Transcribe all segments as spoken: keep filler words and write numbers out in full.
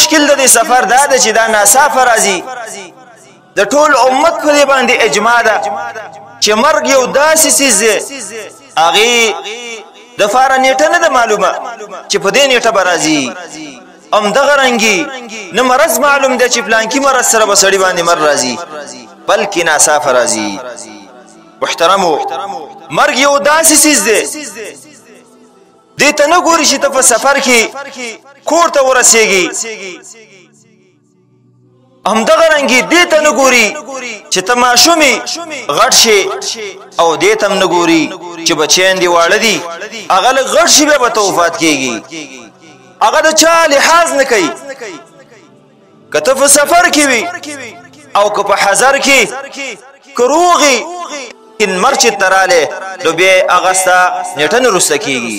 مشکل د دې سفر دا ده چې دا ناصافه راځي د ټول امت په دې باندې اجماع ده چې مرګ یو داسې څیز دی هغې دپاره نیټه نه ده معلومه چې په دې نیټه به راځي همدغه رنګې نه مرض معلوم دی چې پلانکي مرض سره به سړي باندې مر راځي بلکې ناصافه راځي محترمو مرګ یو داسې څیز دی دې ته نه ګوري چې ته په سفر کې کور ته ورسېږي همدغه رنګې دې ته نه ګوري چې ته ماشوم یې غټ شې او دې ته هم نه ګوري چې بچیان دې واړه دي هغه لږ غټ شي بیا به ته وفات کېږي هغه د چا لحاظ نه کوي که ته په سفر کې وي او که په حضر کې که روغې مر چې ته رالی نو بیا هغه ستا نیټه نه وروسته کېږي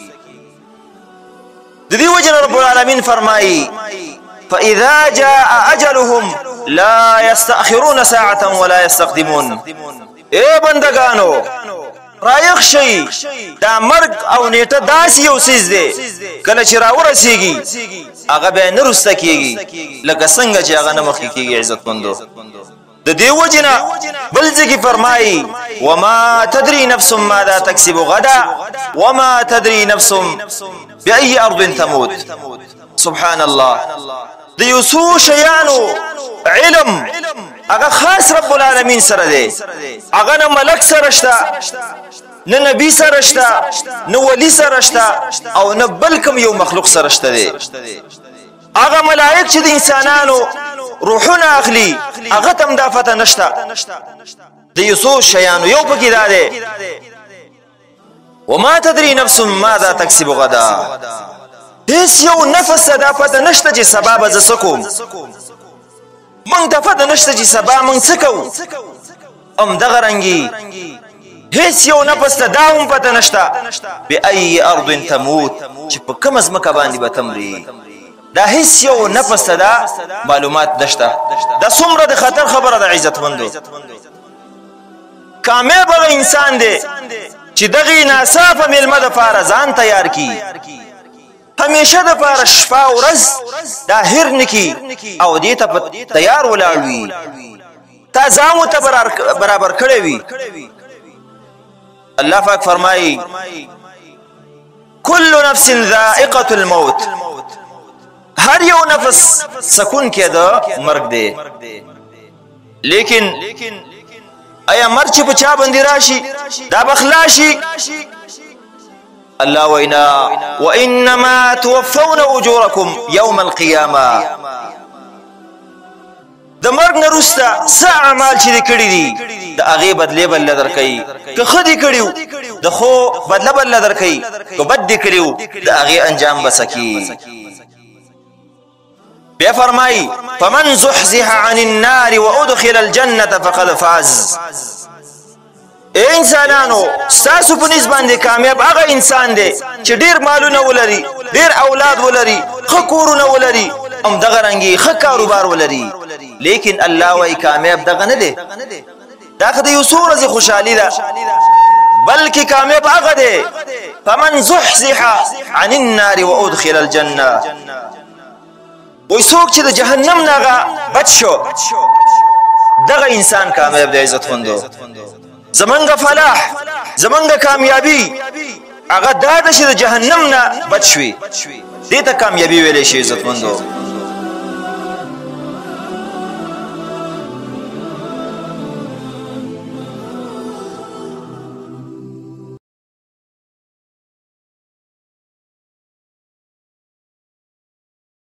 د دې وجه نه رب العالمین فرمایي فإذا جاء أجلهم لا يستأخرون ساعة ولا يستقدمون اے بندگانو رایق شي دا مرګ او نیټه داسې یو څیز دی کله چې راورسېږي هغه بیا نه وروسته کېږي لکه څنګه چې هغه نه مخکې کېږي عزتمندو د دې وجې نه بل ځای کې فرمایي وما تدري نفس ماذا تکسب غدا وما تدري نفس بأي أرض تموت سبحان الله د یو څو شیانو علم هغه خاص رب العالمین سره دی هغه نه ملک سره شته نه نبی سره شته نه ولی سره شته او نه بل کوم یو مخلوق سره شته دی هغه ملائک چې د انسانانو روحونه اخلي هغه ته هم دا پته نشته د یو څو شیانو یو پکې دا دی وما تدري نفس ماذا تکسب غدا هیڅ یو نفس ته دا پته نشته چې سبا به زه څه کوم موږ ته پته نشته چې سبا موږ څه کوو همدغه رنګې هیڅ یو نفس ته دا هم پته نشته بأي أرض تموت چې په کومه ځمکه باندې به ته مرې دا هیڅ یو نفس ته دا معلومات نشته دا څومره د خطر خبره ده عزتمندو کامیاب هغه انسان دی چې دغې ناصافه مېلمه دپاره ځان تیار کړي همیشه د پاره شپه ورځ دا هیر نکي او دې ته تیار ولاړ وي تا ځان ورته برابر کړی وي الله پاک فرمایي كل نفس ذائقة الموت هر یو نفس سکون کې د مرګ دی لیکن ایا مرګ چې په چا باندې راشي دا بخلاشي الله وینا وانما توفون اجوركم يوم القيامه د مرګ نه وروسته څه اعمال چې کړي دي د هغې بدلې بدله درکوي که ښه دي کړي د ښو بدله بدله درکوي که بد دي کړي د هغې انجام به څه کي بیا فرمایي فمن زحزح عن النار وادخل الجنه فقد فاز اے انسانانو ستاسو په نسبت باندې کامیاب هغه انسان دی چې ډیر مالونه ولري ډیر اولاد ولري ښه کورونه ولري همدغه رنګې ښه کاروبار ولري لیکن الله وایي کامیاب دغه نه دی دا خو د یو څو ورځې خوشحالي ده بلکې کامیاب هغه دی فمن زحزح عن النار وادخل الجنه وای څوک چې د جهنم نه هغه بچ شو دغه انسان کامیاب دی عزتمندو زمونږ فلاح زمونږ کامیابی هغه دا ده چې د جهنم نه بچ شوي دې ته کامیابي ویلی شي عزتمندو